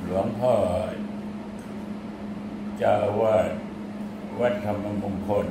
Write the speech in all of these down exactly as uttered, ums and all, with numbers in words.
หลวงพ่อเจ้าอาวาสวัดธรรมมงคล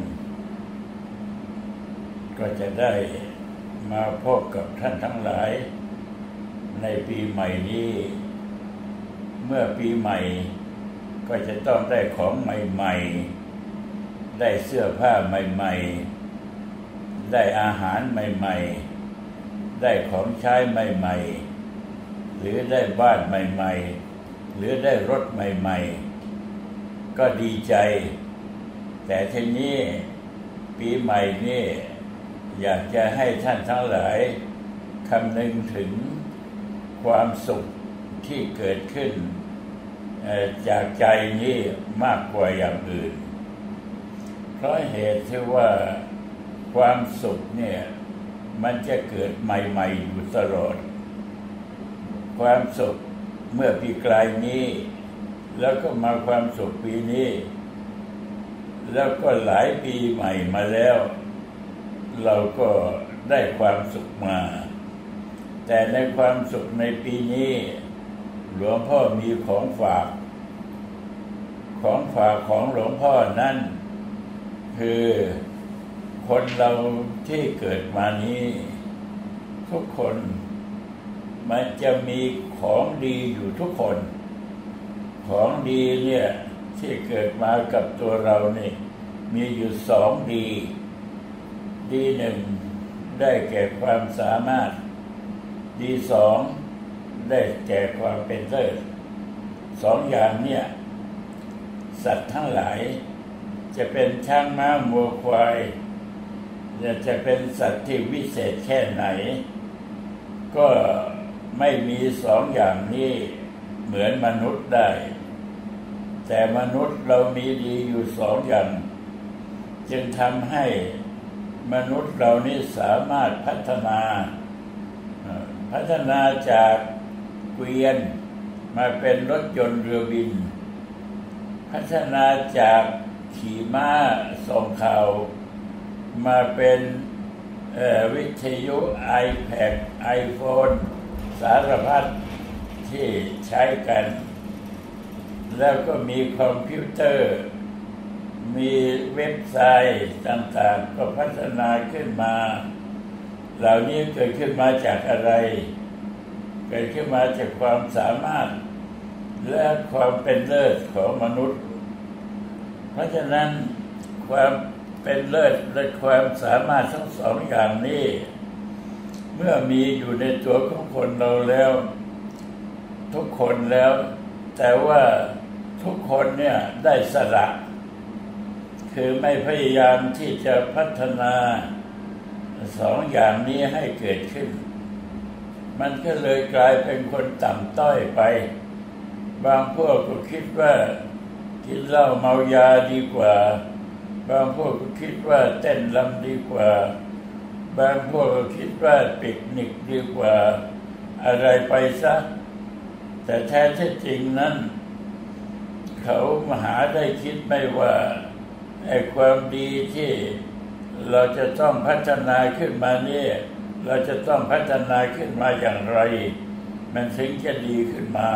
ก็จะได้มาพบกับท่านทั้งหลายในปีใหม่นี้เมื่อปีใหม่ก็จะต้องได้ของใหม่ๆได้เสื้อผ้าใหม่ๆได้อาหารใหม่ๆได้ของใช้ใหม่ๆหรือได้บ้านใหม่ๆหรือได้รถใหม่ๆก็ดีใจแต่ทีนี้ปีใหม่นี้อยากจะให้ท่านทั้งหลายคำนึงถึงความสุขที่เกิดขึ้นจากใจนี้มากกว่าอย่างอื่นเพราะเหตุที่ว่าความสุขเนี่ยมันจะเกิดใหม่ๆอยู่ตลอดความสุขเมื่อปีกลายนี้แล้วก็มาความสุขปีนี้แล้วก็หลายปีใหม่มาแล้วเราก็ได้ความสุขมาแต่ในความสุขในปีนี้หลวงพ่อมีของฝากของฝากของหลวงพ่อนั้นคือคนเราที่เกิดมานี้ทุกคนมันจะมีของดีอยู่ทุกคนของดีเนี่ยที่เกิดมากับตัวเรานี่มีอยู่สองดีดีหนึ่งได้แก่ความสามารถดีสองได้แก่ความเป็นเลิศสองอย่างเนี่ยสัตว์ทั้งหลายจะเป็นช้างม้าวัวควายจะเป็นสัตว์ที่วิเศษแค่ไหนก็ไม่มีสองอย่างนี้เหมือนมนุษย์ได้แต่มนุษย์เรามีดีอยู่สองอย่างจึงทำให้มนุษย์เรานี้สามารถพัฒนาพัฒนาจากเกวียนมาเป็นรถยนต์เรือบินพัฒนาจากขี่ม้าส่งข่าวมาเป็นวิทยุ iPad iPhone สารพัดที่ใช้กันแล้วก็มีคอมพิวเตอร์มีเว็บไซต์ต่างๆก็พัฒนาขึ้นมาเหล่านี้เกิดขึ้นมาจากอะไรเกิดขึ้นมาจากความสามารถและความเป็นเลิศของมนุษย์เพราะฉะนั้นความเป็นเลิศและความสามารถทั้งสองอย่างนี้เมื่อมีอยู่ในตัวของคนเราแล้วทุกคนแล้วแต่ว่าทุกคนเนี่ยได้สละคือไม่พยายามที่จะพัฒนาสองอย่างนี้ให้เกิดขึ้นมันก็เลยกลายเป็นคนต่ำต้อยไปบางพวกก็คิดว่ากินเหล้าเมายาดีกว่าบางพวกก็คิดว่าเต้นรำดีกว่าบางพวกก็คิดว่าปิกนิกดีกว่าอะไรไปซะแต่แท้ที่จริงนั้นเขามหาได้คิดไม่ว่าไอ้ความดีที่เราจะต้องพัฒนาขึ้นมานี่เราจะต้องพัฒนาขึ้นมาอย่างไรมันถึงจะดีขึ้นมา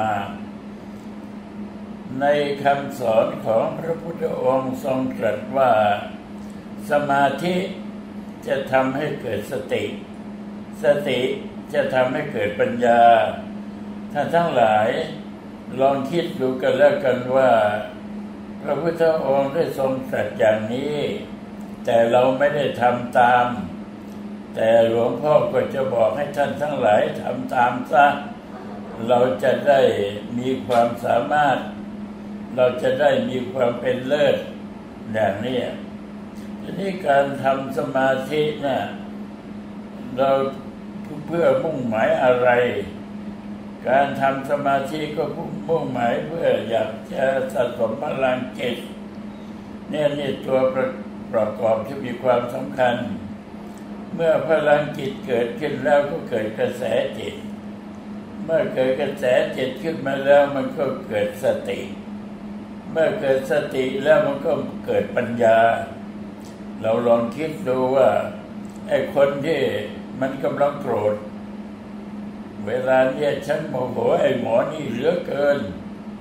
ในคำสอนของพระพุทธองค์ทรงตรัสว่าสมาธิจะทำให้เกิดสติสติจะทำให้เกิดปัญญาท่านทั้งหลายลองคิดดูกันแล้วกันว่าพระพุทธองค์ได้ทรงตรัสอย่างนี้แต่เราไม่ได้ทำตามแต่หลวงพ่อก็จะบอกให้ท่านทั้งหลายทำตามซะเราจะได้มีความสามารถเราจะได้มีความเป็นเลิศอย่างนี้ทีนี้การทำสมาธิเนี่ยเราเพื่อมุ่งหมายอะไรการทำสมาธิก็มุ่งหมายเพื่ออยากจะสะสมพลังจิตเนี่ยนี่ตัวประกอบที่มีความสำคัญเมื่อพลังจิตเกิดขึ้นแล้วก็เกิดกระแสจิตเมื่อเกิดกระแสจิตขึ้นมาแล้วมันก็เกิดสติเมื่อเกิดสติแล้วมันก็เกิดปัญญาเราลองคิดดูว่าไอ้คนที่มันกำลังโกรธเวลาเนี่ยฉันโมโหไอ้หมอนี่เหลือเกิน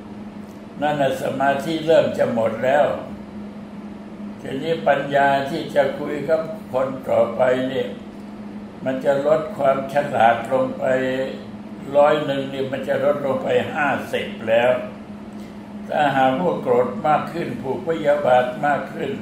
นั่นน่ะสมาธิเริ่มจะหมดแล้วทีนี้ปัญญาที่จะคุยกับคนต่อไปนี่มันจะลดความฉลาดลงไปร้อยหนึ่งนี่มันจะลดลงไปห้าสิบแล้วถ้าหากว่าโกรธมากขึ้นผูกพยาบาทมากขึ้น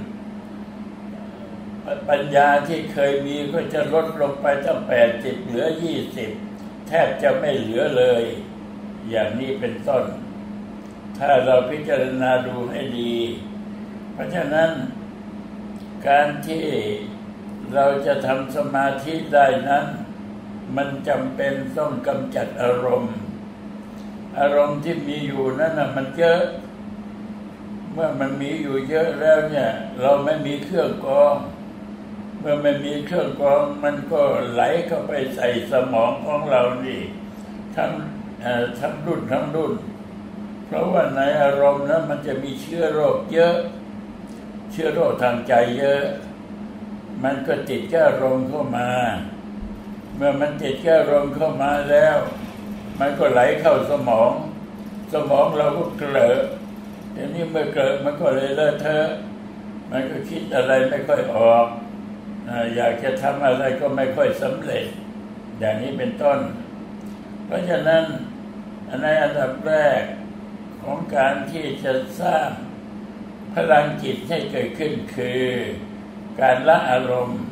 ปัญญาที่เคยมีก็จะลดลงไปตั้งแปดสิบเหลือยี่สิบแทบจะไม่เหลือเลยอย่างนี้เป็นต้นถ้าเราพิจารณาดูให้ดีเพราะฉะนั้นการที่เราจะทำสมาธิได้นั้นมันจำเป็นต้องกำจัดอารมณ์อารมณ์ที่มีอยู่นั้นน่ะมันเยอะเมื่อมันมีอยู่เยอะแล้วเนี่ยเราไม่มีเครื่องกรองเมื่อไม่มีเครื่องกรองมันก็ไหลเข้าไปใส่สมองของเรานี่ทั้งทั้งรุ่นทั้งรุ่นเพราะว่าในอารมณ์นั้นมันจะมีเชื้อโรคเยอะเชื้อโรคทางใจเยอะมันก็ติดแก้อารมณ์เข้ามาเมื่อมันติดแก้อารมณ์เข้ามาแล้วมันก็ไหลเข้าสมองสมองเราก็เกลอะทีนี้เมื่อเกลอะมันก็เลยเลอะเทอะมันก็คิดอะไรไม่ค่อยออกอยากจะทำอะไรก็ไม่ค่อยสำเร็จอย่างนี้เป็นต้นเพราะฉะนั้นในอันดับแรกของการที่จะสร้างพลังจิตให้เกิดขึ้นคือการละอารมณ์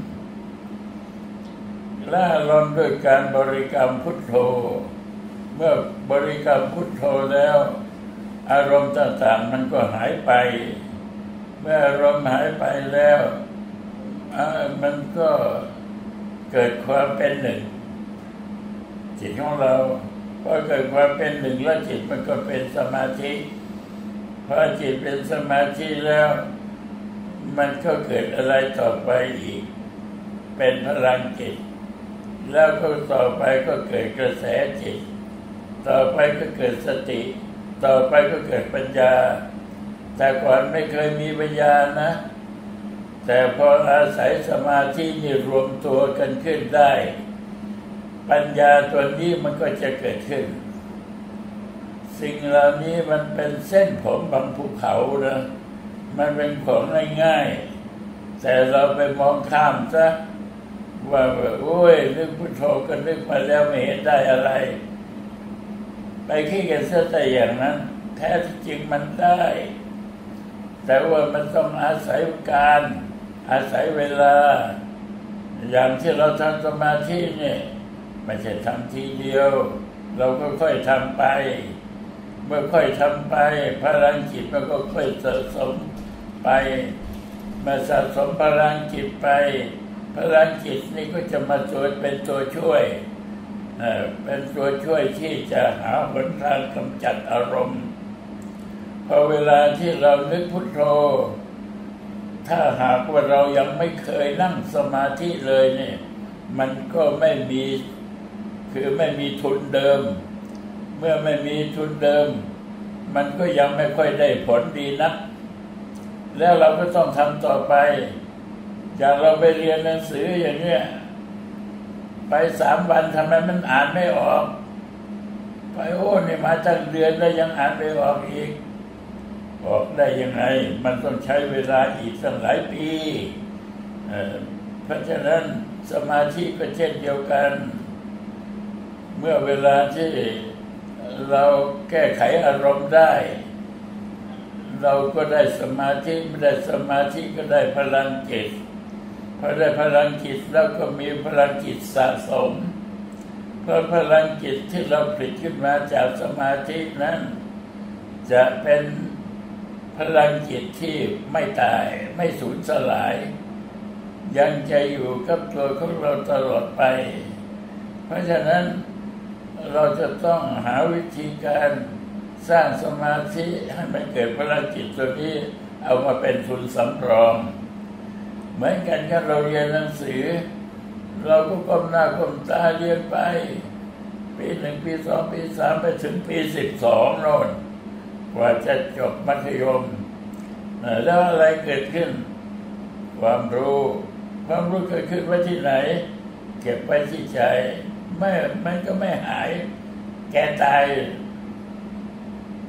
ละอารมณ์ด้วยการบริกรรมพุทโธเมื่อบริกรรมพุทโธแล้วอารมณ์ต่างๆมันก็หายไปเมื่ออารมณ์หายไปแล้วมันก็เกิดความเป็นหนึ่งจิตของเราพอเกิดความเป็นหนึ่งแล้วจิตมันก็เป็นสมาธิพอจิตเป็นสมาธิแล้วมันก็เกิดอะไรต่อไปอีกเป็นพลังจิตแล้วก็ต่อไปก็เกิดกระแสจิตต่อไปก็เกิดสติต่อไปก็เกิดปัญญาแต่ก่อนไม่เคยมีปัญญานะแต่พออาศัยสมาธินี่รวมตัวกันขึ้นได้ปัญญาตัวนี้มันก็จะเกิดขึ้นสิ่งเหล่านี้มันเป็นเส้นผมบางภูเขานะมันเป็นของง่ายๆแต่เราไปมองข้ามซะว่าโอ้ยนึกพุทโธก็นึกมาแล้วไม่เห็นได้อะไรไปคิดกันซะแต่อย่างนั้นแท้จริงมันได้แต่ว่ามันต้องอาศัยการอาศัยเวลาอย่างที่เราทำสมาธิเนี่ยไม่ใช่ทำทีเดียวเราก็ค่อยทำไปเมื่อค่อยทำไปพลังจิตมันก็ค่อยสะสมไปมาสะสมพลังจิตไปพลังจิตนี่ก็จะมาช่วยเป็นตัวช่วยเป็นตัวช่วยที่จะหาหนทางกำจัดอารมณ์พอเวลาที่เรานึกพุทโธถ้าหากว่าเรายังไม่เคยนั่งสมาธิเลยเนี่ยมันก็ไม่มีคือไม่มีทุนเดิมเมื่อไม่มีทุนเดิมมันก็ยังไม่ค่อยได้ผลดีนักแล้วเราก็ต้องทำต่อไปอย่างเราไปเรียนหนังสืออย่างเนี้ยไปสามวันทำไมมันอ่านไม่ออกไปโอ้นี่มาตั้งเดือนแล้วยังอ่านไม่ออกอีกออกได้ยังไงมันต้องใช้เวลาอีกตั้งหลายปีเพราะฉะนั้นสมาธิก็เช่นเดียวกันเมื่อเวลาที่เราแก้ไขอารมณ์ได้เราก็ได้สมาธิไม่ได้สมาธิก็ได้พลังจิตพอได้พลังจิตแล้วก็มีพลังจิตสะสมเพราะพลังจิตที่เราผลิตขึ้นมาจากสมาธินั้นจะเป็นพลังจิตที่ไม่ตายไม่สูญสลายยังจะอยู่กับตัวของเราตลอดไปเพราะฉะนั้นเราจะต้องหาวิธีการสร้างสมาธิให้มันเกิดพลังจิตตัวนี้เอามาเป็นทุนสำรองเหมือนกันกับเราเรียนหนังสือเราก็ก้มหน้าก้มตาเรียนไปปีหนึ่งปีสองปีสามไปถึงปีสิบสองโน่นกว่าจะจบมัธยมแล้วอะไรเกิดขึ้นความรู้ความรู้เกิดขึ้นไว้ที่ไหนเก็บไว้ที่ใจไม่มันก็ไม่หายแก่ตาย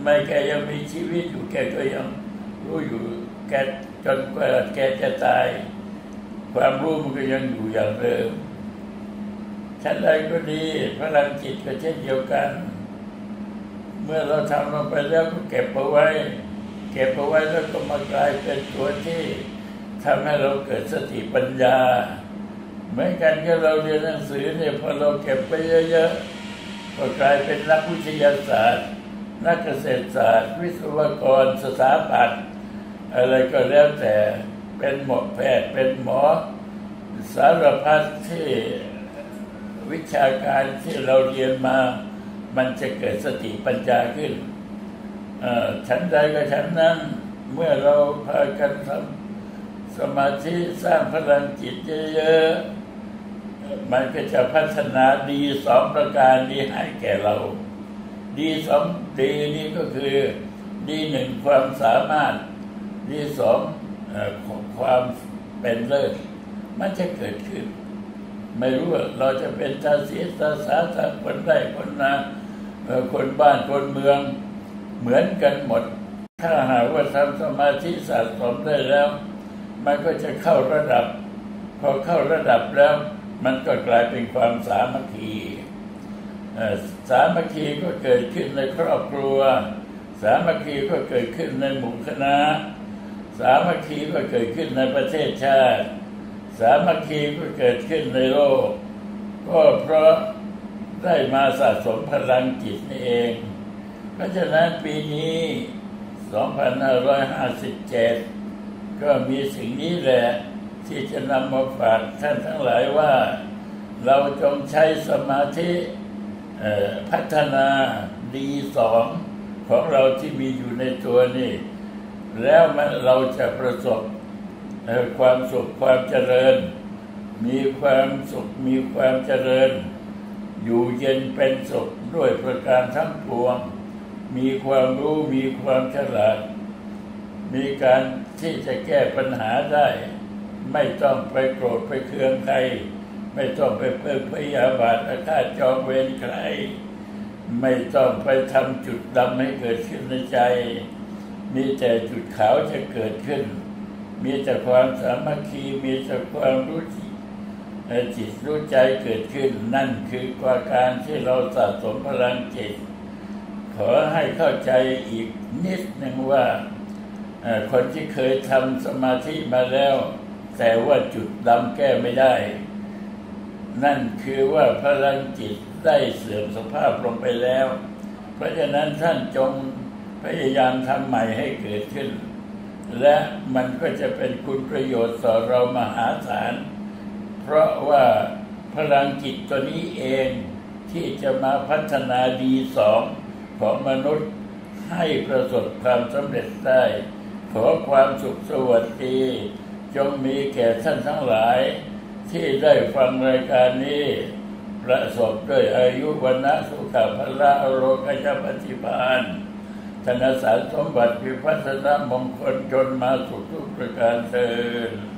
ไมแกยังมีชีวิตอยู่แกก็ยังรู้อยู่แกจนกว่าแกจะตายความรู้มันก็ยังอยู่อย่างเดิมชั้นใดก็ดีพลังจิตก็เช่นเดียวกันเมื่อเราทำลงไปแล้วก็เก็บเอาไว้เก็บเอาไว้แล้วก็มากลายเป็นตัวที่ทำให้เราเกิดสติปัญญาเหมือนกันกับเราเรียนหนังสือเนี่ยพอเราเก็บไปเยอะๆก็กลายเป็นนักวิทยาศาสตร์นักเกษตรศาสตร์วิศวกรสถาปัตย์อะไรก็แล้วแต่เป็นหมอแพทย์เป็นหมอสารพัดที่วิชาการที่เราเรียนมามันจะเกิดสติปัญญาขึ้นชั้นใดก็ชั้นนั้นเมื่อเราพากันทำสมาธิสร้างพลังจิตเยอะๆมันก็จะพัฒนาดีสองประการนี้ให้แก่เราดีสองดีนี้ก็คือดีหนึ่งความสามารถดีสองความเป็นเลิศมันจะเกิดขึ้นไม่รู้ว่าเราจะเป็นตาสีตาสาตาคนได้คนนาคนบ้านคนเมืองเหมือนกันหมดถ้าหากว่าทำสมาธิสะสมได้แล้วมันก็จะเข้าระดับพอเข้าระดับแล้วมันก็กลายเป็นความสามัคคีสามัคคีก็เกิดขึ้นในครอบครัวสามัคคีก็เกิดขึ้นในหมู่คณะสามัคคีก็เกิดขึ้นในประเทศชาติสามัคคีก็เกิดขึ้นในโลกก็เพราะได้มาสะสมพลังจิตนี่เองเพราะฉะนั้นปีนี้สองพันห้าร้อยห้าสิบเจ็ดก็มีสิ่งนี้แหละที่จะนำมาฝากท่านทั้งหลายว่าเราจงใช้สมาธิพัฒนาดีสองของเราที่มีอยู่ในตัวนี่แล้วเราจะประสบความสุขความเจริญมีความสุขมีความเจริญอยู่เย็นเป็นสุขด้วยประการทั้งปวงมีความรู้มีความฉลาดมีการที่จะแก้ปัญหาได้ไม่ต้องไปโกรธไปเคืองใครไม่ต้องไปเพิ่มพยาบาทอาฆาตจองเวรใครไม่ต้องไปทำจุดดำให้เกิดขึ้นในใจมีแต่จุดขาวจะเกิดขึ้นมีแต่ความสามัคคีมีแต่ความรู้จิตรู้ใจเกิดขึ้นนั่นคือกว่าการที่เราสะสมพลังจิตขอให้เข้าใจอีกนิดหนึ่งว่าคนที่เคยทำสมาธิมาแล้วแต่ว่าจุดดำแก้ไม่ได้นั่นคือว่าพลังจิตได้เสื่อมสภาพลงไปแล้วเพราะฉะนั้นท่านจงพยายามทำใหม่ให้เกิดขึ้นและมันก็จะเป็นคุณประโยชน์ต่อเรามหาศาลเพราะว่าพลังจิตตัวนี้เองที่จะมาพัฒนาดีสองของมนุษย์ให้ประสบความสำเร็จได้ขอความสุขสวัสดีจงมีแก่ท่านทั้งหลายที่ได้ฟังรายการนี้ประสบด้วยอายุวรรณะสุขภาละโลกยปฏิภาณธนสารสมบัติพิพัฒนมงคลจนมาสุขทุกประการเทอญ